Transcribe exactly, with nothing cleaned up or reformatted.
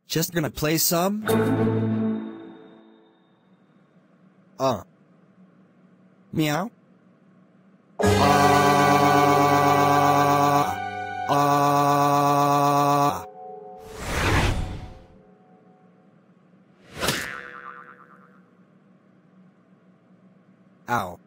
Just gonna play some? Uh. Meow? Ah. Ah. Ow.